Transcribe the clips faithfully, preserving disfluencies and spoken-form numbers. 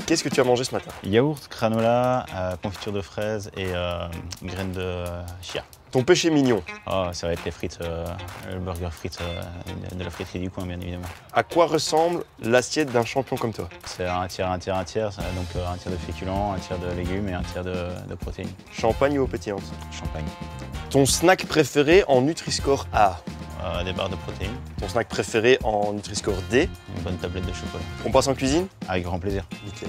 Qu'est-ce que tu as mangé ce matin? Yaourt, granola, euh, confiture de fraises et euh, graines de euh, chia. Ton péché mignon? Oh, ça va être les frites, euh, le burger frites euh, de la friterie du coin, bien évidemment. À quoi ressemble l'assiette d'un champion comme toi? C'est un tiers, un tiers, un tiers, donc euh, un tiers de féculents, un tiers de légumes et un tiers de, de protéines. Champagne ou eau pétillante? Champagne. Ton snack préféré en Nutri-Score A? Euh, des barres de protéines. Ton snack préféré en Nutri-Score D? Une bonne tablette de chocolat. On passe en cuisine? Avec grand plaisir. Nickel.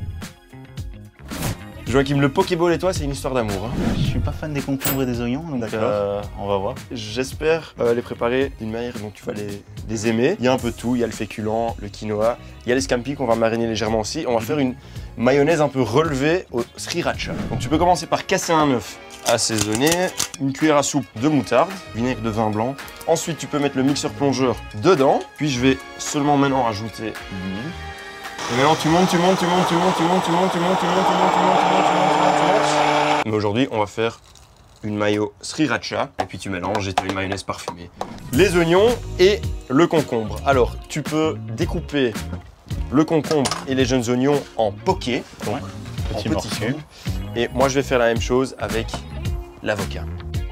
Joachim, le Pokéball et toi, c'est une histoire d'amour. Hein. Je suis pas fan des concombres et des oignons, donc euh, on va voir. J'espère euh, les préparer d'une manière dont tu vas les, les aimer. Il y a un peu de tout, il y a le féculent, le quinoa, il y a les scampi qu'on va mariner légèrement aussi. On va faire une mayonnaise un peu relevée au sriracha. Donc tu peux commencer par casser un œuf, assaisonner, une cuillère à soupe de moutarde, vinaigre de vin blanc. Ensuite, tu peux mettre le mixeur plongeur dedans. Puis je vais seulement maintenant rajouter l'huile. Et maintenant tu montes, tu montes, tu montes, tu montes, tu montes, tu montes, tu montes, tu montes, tu montes, tu montes, tu montes, tu montes, tu montes, tu montes. Mais aujourd'hui, on va faire une mayo sriracha. Et puis tu mélanges et tu as une mayonnaise parfumée. Les oignons et le concombre. Alors, tu peux découper le concombre et les jeunes oignons en poké, donc ouais. en Petit petits morceau. cubes. Et moi, je vais faire la même chose avec l'avocat.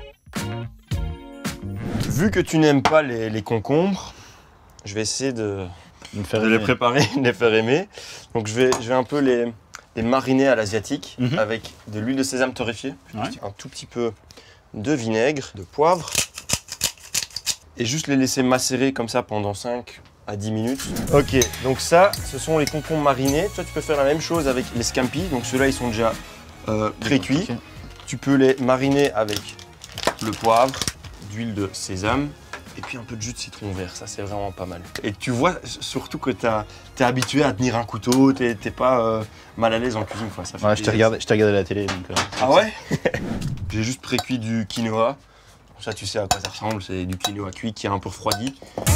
Vu que tu n'aimes pas les, les concombres, je vais essayer de... Me faire de les préparer, de les faire aimer. Donc je vais, je vais un peu les, les mariner à l'asiatique Mm-hmm. avec de l'huile de sésame torréfiée, Ouais. un tout petit peu de vinaigre, de poivre et juste les laisser macérer comme ça pendant cinq à dix minutes. Ok, donc ça, ce sont les concombres marinés. Toi, tu peux faire la même chose avec les scampi. Donc ceux-là, ils sont déjà euh, pré-cuits. Okay. Tu peux les mariner avec le poivre, d'huile de sésame. Et puis un peu de jus de citron vert, ça c'est vraiment pas mal. Et tu vois surtout que tu es habitué à tenir un couteau, tu n'es pas euh, mal à l'aise en cuisine. Quoi. Ça fait Ouais, je t'ai regardé, je t'ai regardé à la télé. Donc, euh, ah ouais? J'ai juste pré-cuit du quinoa. Ça tu sais à quoi ça ressemble, c'est du quinoa cuit qui est un peu refroidi.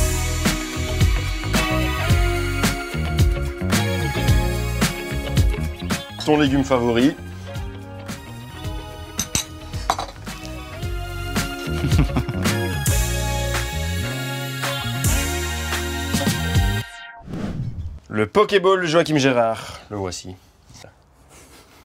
Ton légume favori. Le Pokéball Joachim Gérard, le voici.